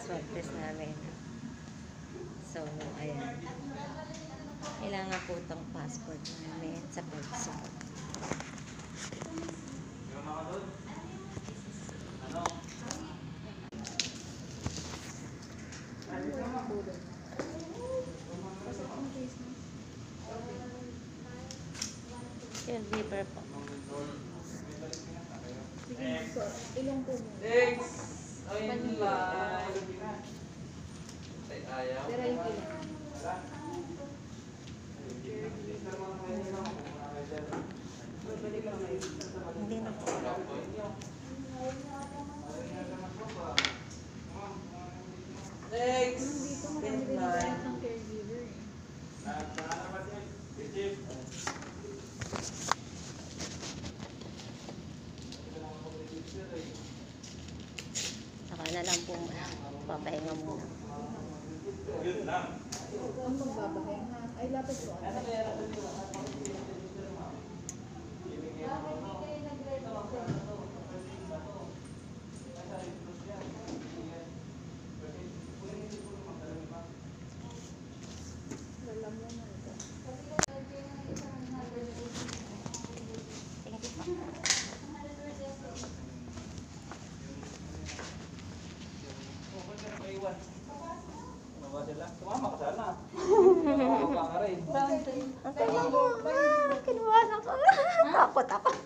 swab test namin. So, ayan. Kailangan po itong passport namin sa pag-swab. Yun, paper po. Sige, so, ilong po mo. Next! Ayun lang. Ayaw. Pero yung ilang. Hindi na po. Next! Dito mo kami dinidayat ng caregiver eh. Saka na lang po papahinga muna. Ang magbabahay ha. Ay, lapit ko. Lalam mo na ito. Tumama ka sana. Tumama ka rin. Ang tayo mo. Kinuha na ko. Takot ako.